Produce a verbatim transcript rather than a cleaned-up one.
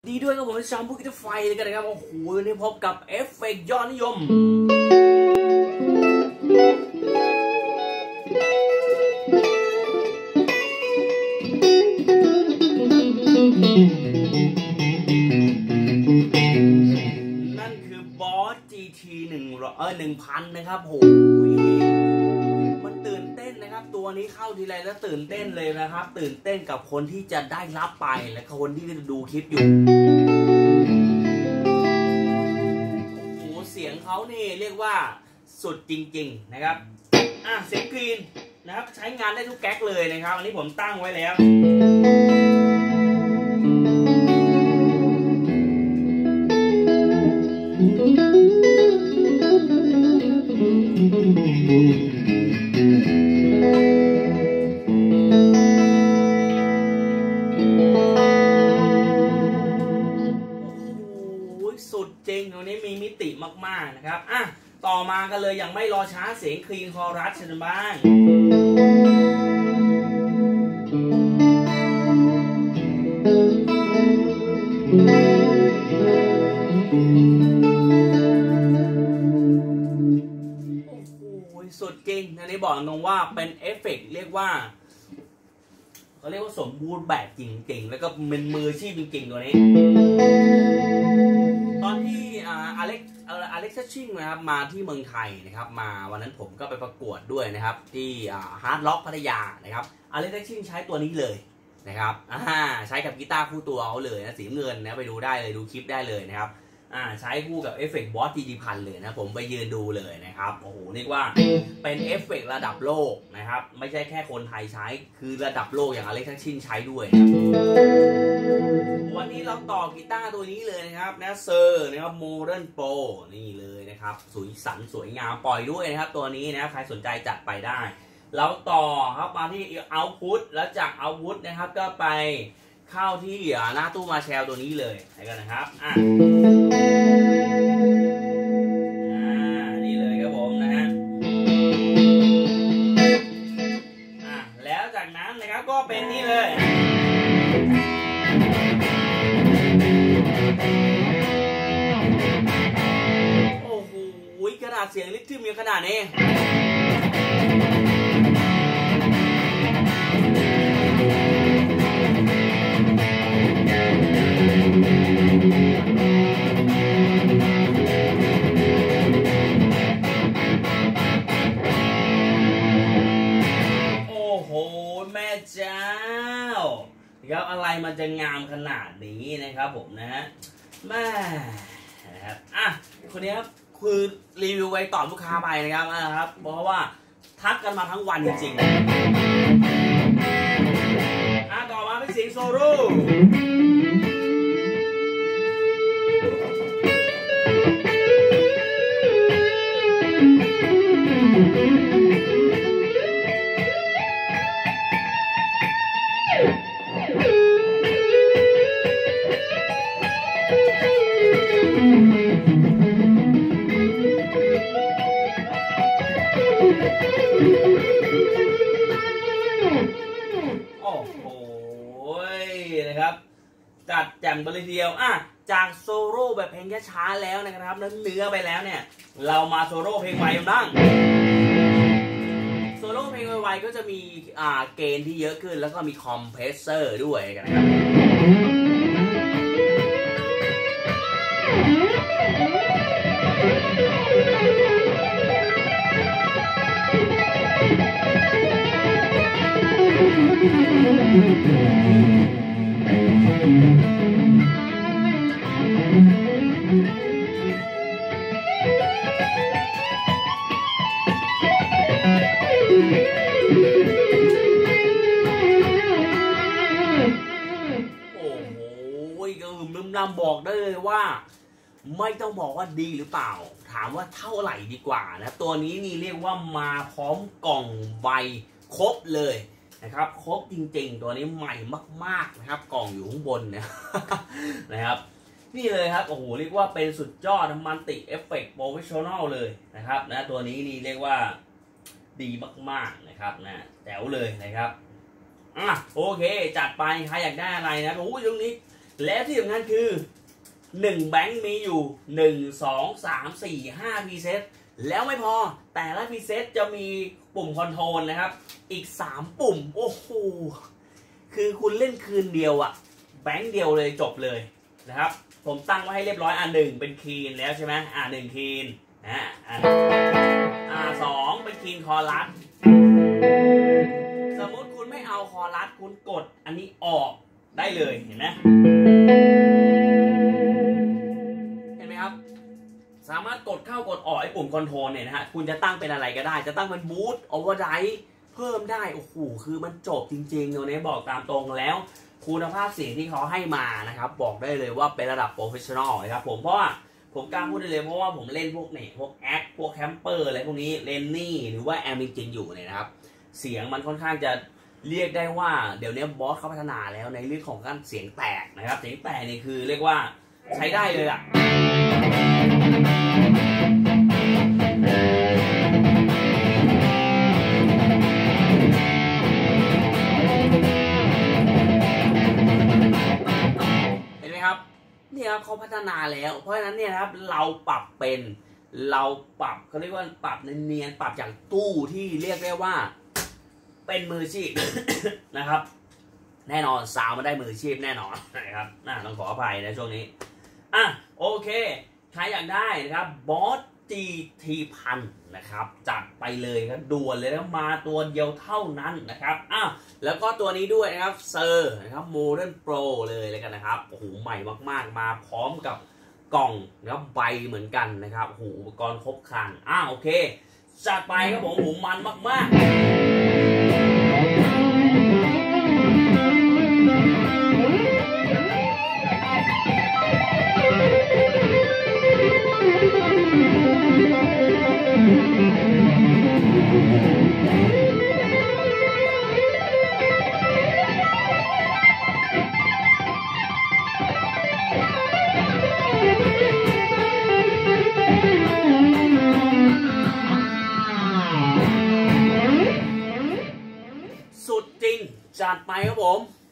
ดีด้วยครับผมชาวผู้กิจไฟเลยกันนะครับโอ้โหวันนี้พบกับเอฟเฟกต์ยอดนิยมนั่นคือบอส จี ที หนึ่งร้อยเออหนึ่งพันนะครับโหมันตื่นเต้นนะครับตัวนี้เข้าทีไรแล้วตื่นเต้นเลยนะครับตื่นเต้นกับคนที่จะได้รับไปและคนที่จะดูคลิปอยู่โอ้โหเสียงเขานี่เรียกว่าสุดจริงๆนะครับอ่ะเสียงกรีนนะครับใช้งานได้ทุกแก๊กเลยนะครับอันนี้ผมตั้งไว้แล้วสุดจริงตรงนี้มีมิติมากๆนะครับอ่ะต่อมากันเลยอย่างไม่รอช้าเสียงคลีนคอรัสกันบ้างโอ้โหสุดจริงอันนี้บอกตรงว่าเป็นเอฟเฟกต์เรียกว่าเขาเรียกว่าสมบูรณ์แบบจริงๆแล้วก็เป็นมืออาชีพจริงๆตัวนี้ตอนที่อเล็กอเล็กซ์ชิงนะครับมาที่เมืองไทยนะครับมาวันนั้นผมก็ไปประกวดด้วยนะครับที่ฮาร์ดล็อกพัทยานะครับอเล็กซ์ชิงใช้ตัวนี้เลยนะครับใช้กับกีตาร์คู่ตัวเขาเลยนะสีเงินนะไปดูได้เลยดูคลิปได้เลยนะครับใช้คู่กับเอฟเฟกต์บอส จี ที พันเลยนะผมไปยืนดูเลยนะครับโอ้โหเรียกว่าเป็นเอฟเฟกต์ระดับโลกนะครับไม่ใช่แค่คนไทยใช้คือระดับโลกอย่างอเล็กซ์ชิงใช้ด้วยนะวันนี้เราต่อกีตาร์ตัวนี้เลยนะครับนะเซอร์นะครับโมเดิร์นโปรนี่เลยนะครับสวยสันสวยงามปล่อยด้วยนะครับตัวนี้นะใครสนใจจัดไปได้เราต่อครับมาที่เอาท์พุตแล้วจากเอาท์พุตนะครับก็ไปเข้าที่หน้าตู้มาแชลตัวนี้เลยกันนะครับอ่ะนี่เลยครับผมนะฮะอ่ะแล้วจากนั้นนะครับก็เป็นนี่เลยโอ้โหขนาดเสียงลิทึมอยู่ขนาดนี้โอ้โหแม่เจ้าครับอะไรมันจะงามขนาดนี้นะครับผมนะฮะแม่นะครับอ่ะคนนี้ครับคือรีวิวไว้ตอบลูกค้าไปนะครับนะครับเพราะว่าทักกันมาทั้งวันจริงๆอ่ะต่อมาเป็นเสียงโซโล่โอ้โหนะครับจัดแจ่มไปเลยทีเดียวอ่ะจากโซโล่แบบเพลงช้าๆแล้วนะครับแล้วเนื้อไปแล้วเนี่ยเรามาโซโล่เพลงไวกันบ้างโซโล่เพลงไวๆก็จะมีอ่าเกณฑ์ที่เยอะขึ้นแล้วก็มีคอมเพรสเซอร์ด้วยกันนะครับนำบอกได้เลยว่าไม่ต้องบอกว่าดีหรือเปล่าถามว่าเท่าไหร่ดีกว่านะตัวนี้นี่เรียกว่ามาพร้อมกล่องใบครบเลยนะครับครบจริงๆตัวนี้ใหม่มากๆนะครับกล่องอยู่ข้างบนเนี่ยนะครับนี่เลยครับโอ้โหเรียกว่าเป็นสุดยอดมันติเอฟเฟกต์โปรเฟชชั่นอลเลยนะครับนะตัวนี้นี่เรียกว่า ดีมากๆนะครับนะแจ๋วเลยนะครับอ่ะโอเคจัดไปใครอยากได้อะไรนะโอ้ยตรงนี้และที่สำคัญคือหนึ่งแบงค์มีอยู่หนึ่ง สอง สาม สี่ ห้า พีเซตแล้วไม่พอแต่ละพีเซตจะมีปุ่มคอนโทรลนะครับอีกสามปุ่มโอ้โหคือคุณเล่นคืนเดียวอะแบงค์เดียวเลยจบเลยนะครับผมตั้งไว้ให้เรียบร้อยอ่ะหนึ่งเป็นคีนแล้วใช่ไหมอ่ะหนึ่งคีนอ่ะอ่ะอ่ะสองเป็นคีนคอรัสสมมติคุณไม่เอาคอรัสคุณกดอันนี้ออกได้เลยเห็นไหมเห็นไหมครับสามารถกดเข้ากดออกไอ้ปุ่มคอนโทรลเนี่ยนะฮะคุณจะตั้งเป็นอะไรก็ได้จะตั้งเป็นบูทโอเวอร์ไดร์เพิ่มได้โอ้โหคือมันจบจริงๆตัวนี้บอกตามตรงแล้วคุณภาพเสียงที่เขาให้มานะครับบอกได้เลยว่าเป็นระดับโปรเฟชชั่นอลนะครับผมเพราะว่าผมกล้าพูดได้เลยเพราะว่าผมเล่นพวกเนี่ยพวกแอคพวกแคมเปอร์อะไรพวกนี้เลนนี่หรือว่าแอมจริงๆอยู่เนี่ยนะครับเสียงมันค่อนข้างจะเรียกได้ว่าเดี๋ยวนี้บอสเขาพัฒนาแล้วในเรื่องของการเสียงแตกนะครับเสียงแตกนี่คือเรียกว่าใช้ได้เลยอะเนี่ยครับเขาพัฒนาแล้วเพราะฉะนั้นเนี่ยครับเราปรับเป็นเราปรับเขาเรียกว่าปรับเนียนๆปรับจากตู้ที่เรียกได้ว่าเป็นมืออาชีพ นะครับแน่นอนสาวมาได้มืออาชีพแน่นอนนะครับน่าต้องขออภัยนะช่วงนี้อ่ะโอเคใครอยากได้นะครับบอส จี ที พันนะครับจัดไปเลยครับด่วนเลยนะมาตัวเดียวเท่านั้นนะครับอ้าวแล้วก็ตัวนี้ด้วยนะครับเซอร์นะครับโมเดิร์นโปรเลยเลยกันนะครับโอ้โหใหม่มากๆมาพร้อมกับกล่องนะครับใบเหมือนกันนะครับโอ้โหอุปกรณ์ครบครันอ้าวโอเคจัดไปครับผมหูมันมากๆสุดจริงจัดไปครับผม